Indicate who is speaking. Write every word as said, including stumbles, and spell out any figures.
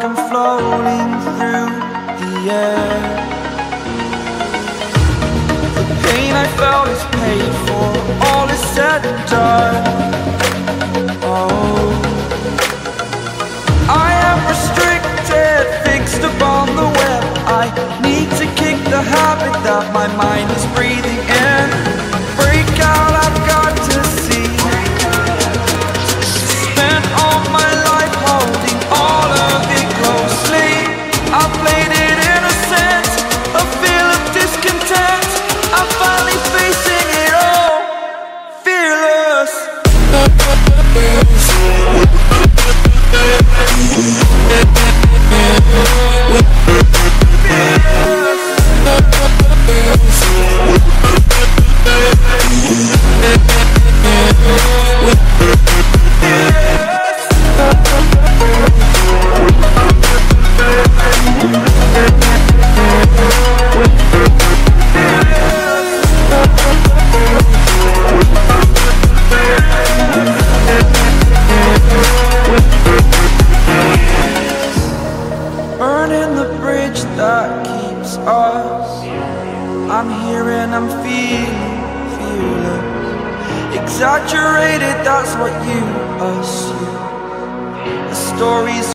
Speaker 1: I'm floating through the air. The pain I felt is paid for, all is said and done. Oh, I am restricted, fixed upon the web. I need to kick the habit that my mind is breathing in. Break out, I've got to see. Spent all my life holding all of it closely. I played it innocent, a feel of discontent. I'm finally facing it all, fearless. Burning the bridge that keeps us. I'm here and I'm feeling fearless. Exaggerated, that's what you assume. The stories